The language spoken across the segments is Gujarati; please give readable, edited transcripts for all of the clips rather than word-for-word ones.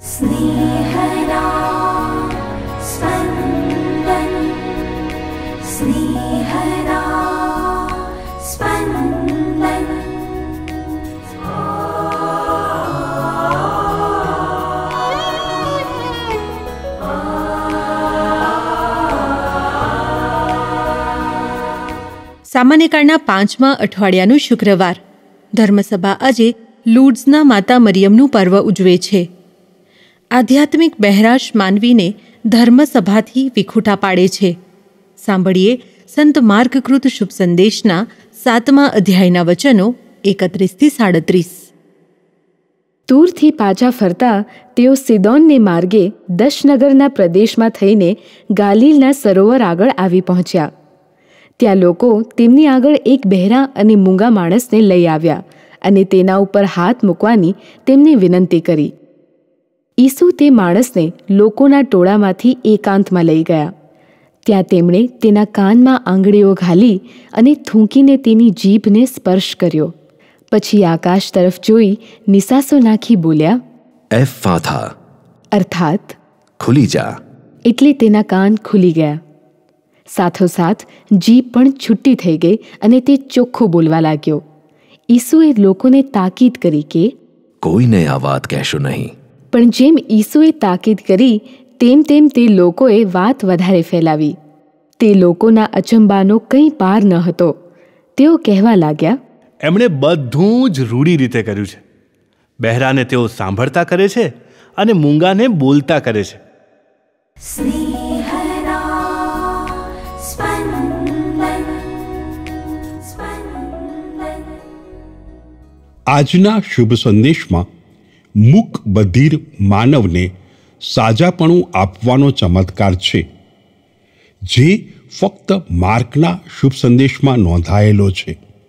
स्नेहदा स्पन्दन स्नेहदा स्पन्दन। સામાન્ય કાળના 5મા અઠવાડિયાનું શુક્રવાર ધર્મસભા આજે લૂડ્સના માતા મરિયમનું પર્વ ઉજવે છે. આધ્યાત્મિક બહેરાશ માનવીને ધર્મસભાથી વિખૂટા પાડે છે. સાંભળીએ સંત માર્ગકૃત શુભ સંદેશના 7મા અધ્યાયના વચનો 31-37. તૂરથી પાછા ફરતા તેઓ સિદોનને માર્ગે દશનગરના પ્રદેશમાં થઈને ગાલિલના સરોવર આગળ આવી પહોંચ્યા. ત્યાં લોકો તેમની આગળ એક બહેરા અને મૂંગા માણસને લઈ આવ્યા અને તેના ઉપર હાથ મૂકવાની તેમને વિનંતી કરી. ઈસુ તે માણસને લોકોના ટોળામાંથી એકાંતમાં લઈ ગયા. ત્યાં તેમણે તેના કાનમાં આંગળીઓ ઘાલી અને થૂંકીને તેની જીભને સ્પર્શ કર્યો. પછી આકાશ તરફ જોઈ નિસાસો નાખી બોલ્યા, એફાથા, અર્થાત ખુલી જા. એટલે તેના કાન ખુલી ગયા. સાથોસાથ જીભ પણ છૂટી થઈ ગઈ અને તે ચોખ્ખું બોલવા લાગ્યો. ઈસુએ લોકોને તાકીદ કરી કે કોઈને આ વાત કહેશો નહીં. પણ જેમ ઈસુએ તાકીદ કરી તેમ તેમ તે લોકોએ વાત વધારે ફેલાવી. તે લોકોના અચંબાનો કંઈ પાર ન હતો. તેઓ કહેવા લાગ્યા, એમણે બધું જ રૂઢી રીતે કર્યું છે. બહેરાને તેઓ સાંભળતા કરે છે અને મૂંગાને બોલતા કરે છે. સ્નેહदा સ્પन्दન સ્પन्दન। આજના શુભ સંદેશમાં મૂક બધિર માનવને સાજાપણું આપવાનો ચમત્કાર છે, જે ફક્ત માર્કના શુભ સંદેશમાં નોંધાયેલો છે.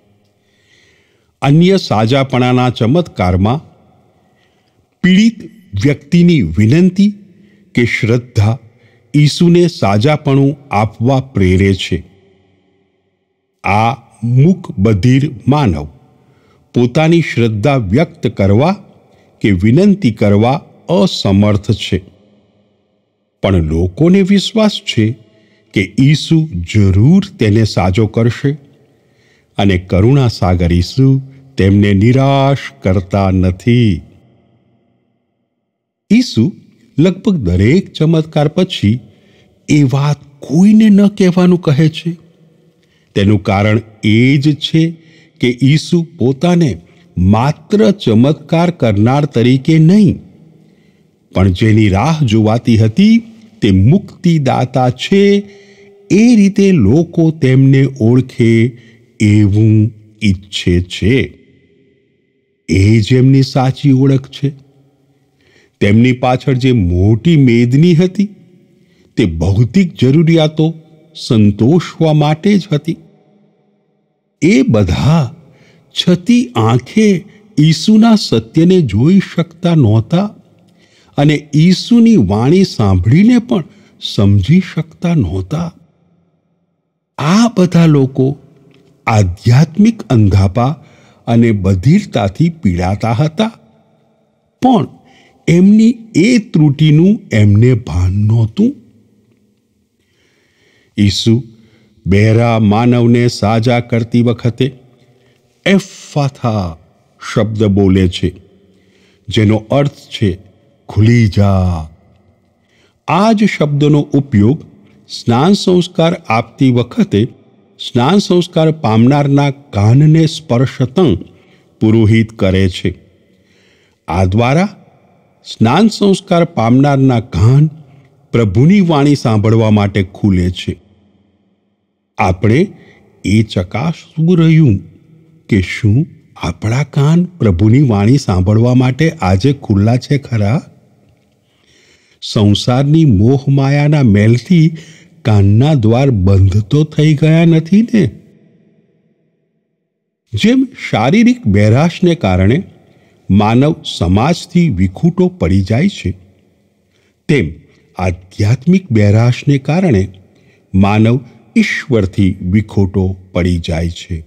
અન્ય સાજાપણાના ચમત્કારમાં પીડિત વ્યક્તિની વિનંતી કે શ્રદ્ધા ઈસુને સાજાપણું આપવા પ્રેરે છે. આ મૂક બધિર માનવ પોતાની શ્રદ્ધા વ્યક્ત કરવા કે વિનંતી કરવા અસમર્થ છે, પણ લોકોને વિશ્વાસ છે કે ઈસુ જરૂર તેને સાજો કરશે અને કરુણા સાગર ઈસુ તેમને નિરાશ કરતા નથી. ઈસુ લગભગ દરેક ચમત્કાર પછી એ વાત કોઈને ન કહેવાનું કહે છે. તેનું કારણ એ જ છે કે ઈસુ પોતાને માત્ર ચમત્કાર કરનાર તરીકે નહીં, પણ જેની રાહ જોવાતી હતી તે મુક્તિદાતા છે એ રીતે લોકો તેમને ઓળખે એવું ઈચ્છે છે. એ જ એમની સાચી ઓળખ છે. તેમની પાછળ જે મોટી મેદની હતી તે ભૌતિક જરૂરિયાતો સંતોષવા માટે જ હતી. એ બધા છતી આંખે ઈસુના સત્યને જોઈ શકતા નહોતા અને ઈસુની વાણી સાંભળીને પણ સમજી શકતા નહોતા. આ બધા લોકો આધ્યાત્મિક અંધાપા અને બધિરતાથી પીડાતા હતા, પણ એમની એ ત્રુટિનું એમને ભાન નહોતું. ઈસુ બહેરા માનવને સાજા કરતી વખતે એફાથા શબ્દ બોલે છે, જેનો અર્થ છે ખુલી જા. આ જ શબ્દનો ઉપયોગ સ્નાન સંસ્કાર આપતી વખતે સ્નાન સંસ્કાર પામનારના કાનને સ્પર્શતાં પુરોહિત કરે છે. આ દ્વારા સ્નાન સંસ્કાર પામનારના કાન પ્રભુની વાણી સાંભળવા માટે ખુલે છે. આપણે એ ચકાસવું રહ્યું કે શું આપણા કાન પ્રભુની વાણી સાંભળવા માટે આજે ખુલ્લા છે ખરા? સંસારની મોહમાયાના મેલથી કાનના દ્વાર બંધ તો થઈ ગયા નથી ને? જેમ શારીરિક બહેરાશને કારણે માનવ સમાજથી વિખૂટો પડી જાય છે, તેમ આધ્યાત્મિક બહેરાશને કારણે માનવ ઈશ્વરથી વિખૂટો પડી જાય છે.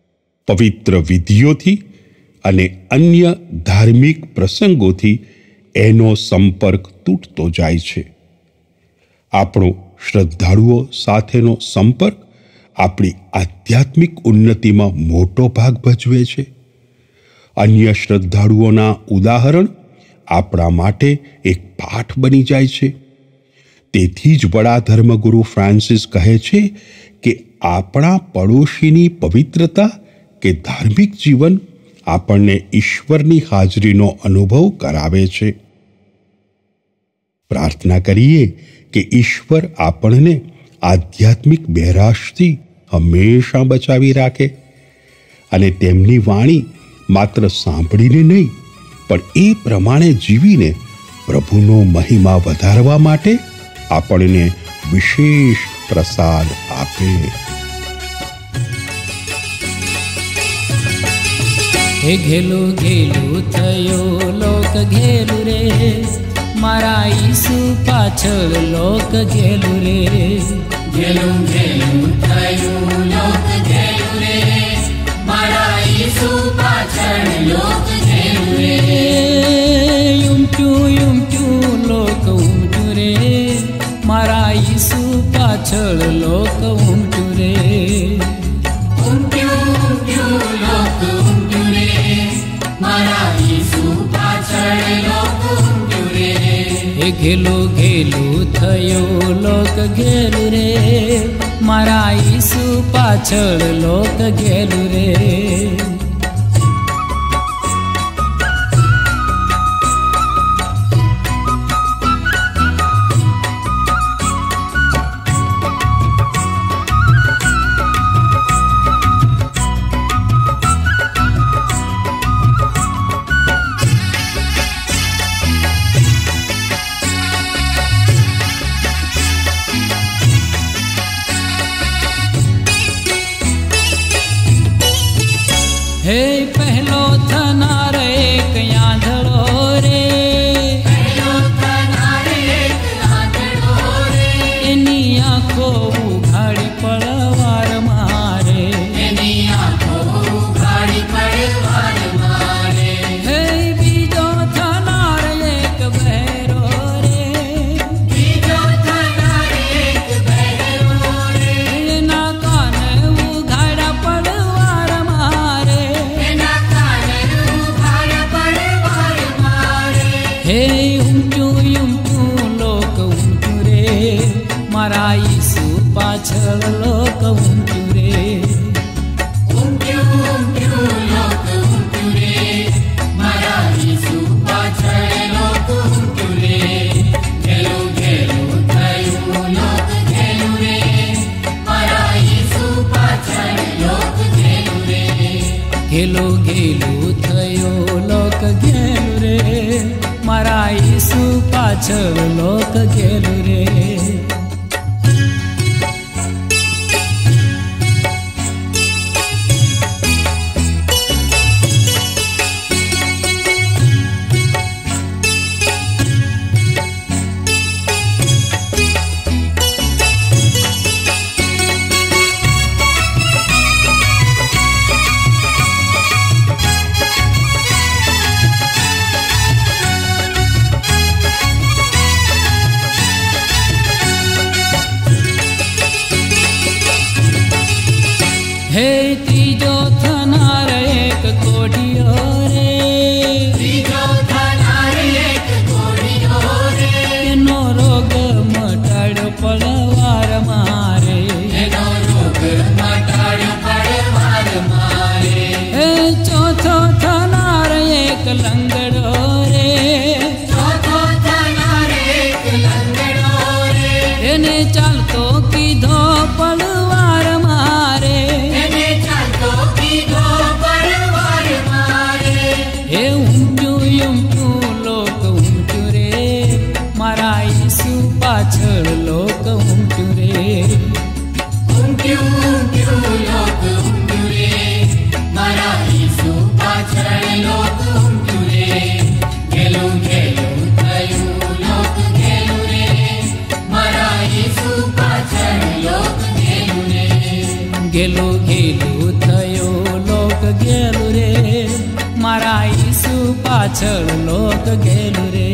પવિત્ર વિધિઓથી અને અન્ય ધાર્મિક પ્રસંગોથી એનો સંપર્ક તૂટતો જાય છે. આપણો શ્રદ્ધાળુઓ સાથેનો સંપર્ક આપણી આધ્યાત્મિક ઉન્નતિમાં મોટો ભાગ ભજવે છે. અન્ય શ્રદ્ધાળુઓના ઉદાહરણ આપણા માટે એક પાઠ બની જાય છે. તેથી જ વડા ધર્મગુરુ ફ્રાન્સિસ કહે છે કે આપણા પડોશીની પવિત્રતા કે ધાર્મિક જીવન આપણને ઈશ્વરની હાજરીનો અનુભવ કરાવે છે. પ્રાર્થના કરીએ કે ઈશ્વર આપણને આધ્યાત્મિક બહેરાશથી હંમેશા બચાવી રાખે અને તેમની વાણી માત્ર સાંભળીને નહીં પણ એ પ્રમાણે જીવીને પ્રભુનો મહિમા વધારવા માટે આપણને વિશેષ પ્રસાદ આપે. હે ઘેલું ઘેલું થયો લોક ઘેલું રે, મારા ઈસુ પાછળ લોક ઘેલું રે. ઘેલું ઘેલું થયું લોક ઘેલું રે, મારા ઈસુ પાછળ લોક ઘેલું રે. ઉમટ્યું લોક ઉમટ્યું રે, મારા ઈસુ પાછળ લોક ઉમટ્યું રે. ઉમટ્યું લોક ઉમટ્યું રે, મારા ઈસુ પાછળ લોક ઉમટ્યું રે. હે ઘેલું ઘેલું થયો લોક ઘેલું રે, મારા ઈસુ પાછળ લોક ઘેલું રે. હે પહેલો થનાર એક આંધળો રે, પહેલો થનાર એક આંધળો રે, એની આંખો ઉઘાડી પડવાર મારે. એની આંખો ઉઘાડી પડવાર મારે. હે બીજો થનાર એક બહેરો રે, બીજો થનાર એક બહેરો રે, એના કાને ઉઘાડા પડવાર મારે. એના કાને ઉઘાડા પડવાર મારે. હે ઉમટ્યું લોક ઉમટ્યું રે, મારા ઈસુ પાછળ લોક ઉમટ્યું રે. ઉમટ્યું લોક ઉમટ્યું રે, મારા ઈસુ પાછળ લોક ઉમટ્યું રે. ઘેલું ઘેલું થયું લોક ઘેલું રે, મારા ઈસુ પાછળ લોક ઘેલું રે. ઘેલું ઘેલું થયો લોક ઘેલું રે, મારા ઈસુ પાછળ લોક ઘેલું રે. હે ત્રીજો થનાર એક કોઢિયો રે, ત્રીજો થનાર એક કોઢિયો રે, એનો રોગ મટાડ્યો પડવાર મારે. એનો રોગ મટાડ્યો પડવાર મારે. હે ચોથો થનાર એક લંગડો રે, ચોથો થનાર એક લંગડો રે, એને ચાલતો કીધો પડવાર મારે. એને ચાલતો કીધો પડવાર મારે. પાછળ લોક ગેલું રે.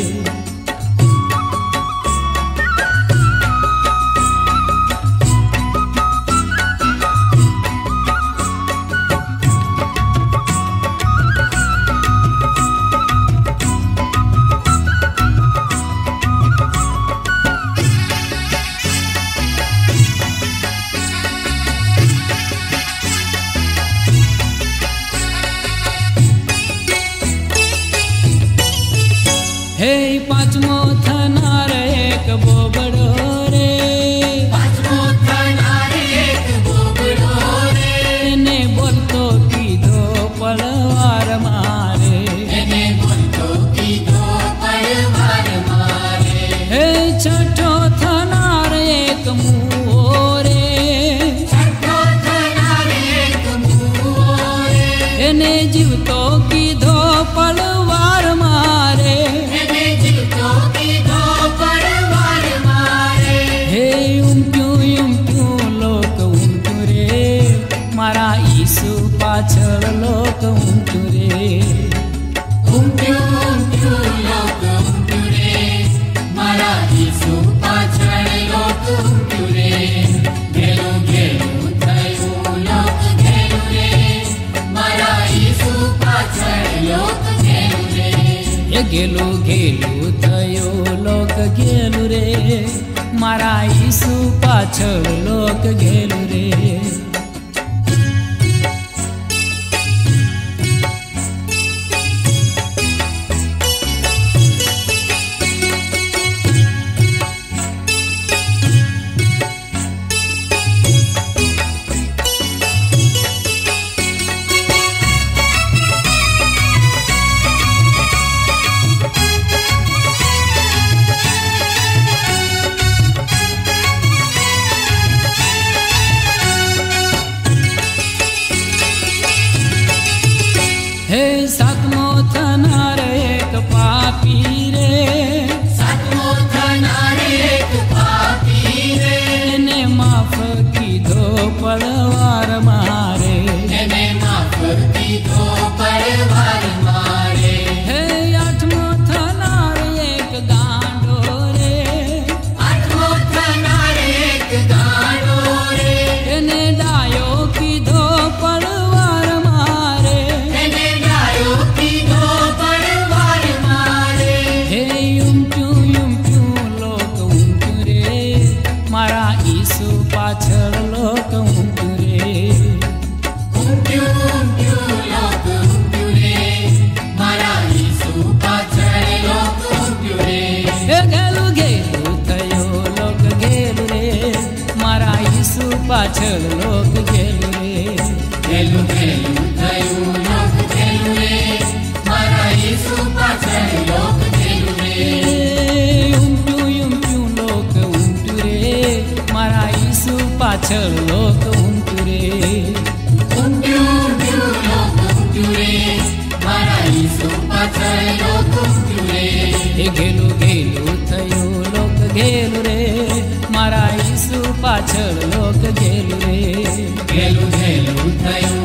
હે પાંચમો થનાર એક બોબડો રે, પાંચમો થનાર એક બોબડો રે, એને બોલતો કીધો પલવાર મારે. એને બોલતો કીધો પળવાર મારે. હે છઠ્ઠો થનાર એક મુઓ રે, છઠ્ઠો થનાર એક મુઓ રે, એને જીવતો કીધો પલવાર મારે. એને જીવતો કીધો પળવાર મારે. હે ઉમટ્યું લોક ઉમટ્યું રે, મારા ઈસુ પાછળ લોક ઉમટ્યું રે. ઉમટ્યું ઉમટ્યું લોક ઉમટ્યું રે, મારા ઈસુ પાછળ લોક ઉમટ્યું રે. ઘેલું ઘેલું થયું લોક ઘેલું રે, મારા ઈસુ પાછળ લોક ઘેલું રે. એ ગેલું ગેલું થયો લોક ગેલું રે, મારા ઈસુ પાછળ લોક ગેલું રે. હે સાતમો થનાર એક પાપી રે, સાતમો થનાર એક પાપી રે, એને માફ કીધો પલવાર મારે. એને માફ કીધો પળવાર મારે. હે આઠમો થનાર એક ગાંડો રે, આઠમો થનાર એક ગાંડો રે, એને ડાયો કીધો પલવાર મારે. એને ડાયો કીધો પળવાર મારે. હે ઉમટ્યું લોક ઉમટ્યું રે, મારા ઈસુ પાછળ લોક ઉમટ્યું રે. ઉમટ્યું ઉમટ્યું લોક ઉમટ્યું રે, મારા ઈસુ પાછળ લોક ઉમટ્યું રે. હે ગેલું ગેલું થયો લોક ગેલું રે, મારા ઈસુ પાછળ લોક ગેલું રે. ઘેલું ઘેલું થયું લોક ઘેલું રે, મારા ઈસુ પાછળ લોક ઘેલું રે. ઉમટ્યું લોક ઉમટ્યું રે, મારા ઈસુ પાછળ લોક ઉમટ્યું રે. ઉમટ્યું ઉમટ્યું લોક ઉમટ્યું રે, મારા ઈસુ પાછળ લોક ઉમટ્યું રે. એ ગેલું ગેલું થયું લોક ગેલું રે, મારા ઈસુ પાછળ લોક ગેલું રે. ઘેલું ઘેલું થયું